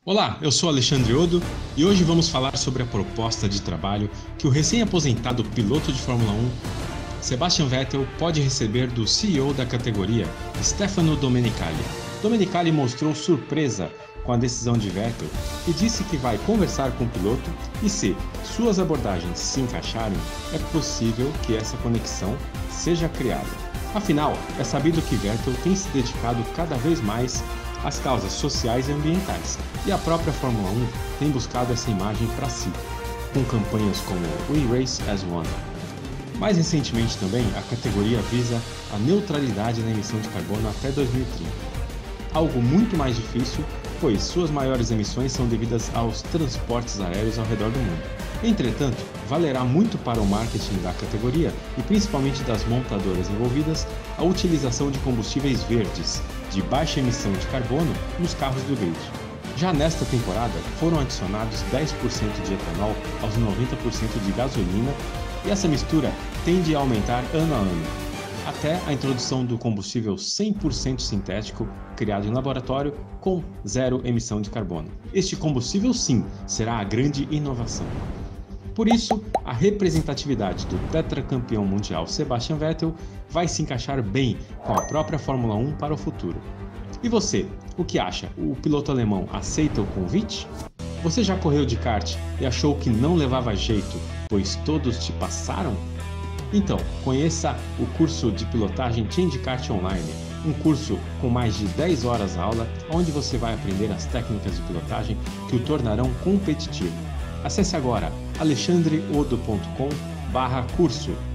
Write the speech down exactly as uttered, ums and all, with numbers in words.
Olá, eu sou Alexandre Odo e hoje vamos falar sobre a proposta de trabalho que o recém-aposentado piloto de Fórmula um, Sebastian Vettel, pode receber do C E O da categoria, Stefano Domenicali. Domenicali mostrou surpresa com a decisão de Vettel e disse que vai conversar com o piloto e, se suas abordagens se encaixarem, é possível que essa conexão seja criada. Afinal, é sabido que Vettel tem se dedicado cada vez mais às causas sociais e ambientais, e a própria Fórmula um tem buscado essa imagem para si, com campanhas como We Race as One. Mais recentemente também, a categoria visa a neutralidade na emissão de carbono até dois mil e trinta. Algo muito mais difícil, pois suas maiores emissões são devidas aos transportes aéreos ao redor do mundo. Entretanto, valerá muito para o marketing da categoria e principalmente das montadoras envolvidas a utilização de combustíveis verdes de baixa emissão de carbono nos carros do grid. Já nesta temporada, foram adicionados dez por cento de etanol aos noventa por cento de gasolina e essa mistura tende a aumentar ano a ano, até a introdução do combustível cem por cento sintético criado em laboratório com zero emissão de carbono. Este combustível, sim, será a grande inovação. Por isso, a representatividade do tetracampeão mundial Sebastian Vettel vai se encaixar bem com a própria Fórmula um para o futuro. E você, o que acha? O piloto alemão aceita o convite? Você já correu de kart e achou que não levava jeito, pois todos te passaram? Então, conheça o curso de pilotagem Change Kart Online, um curso com mais de dez horas aula, onde você vai aprender as técnicas de pilotagem que o tornarão competitivo. Acesse agora alexandre odo ponto com barra curso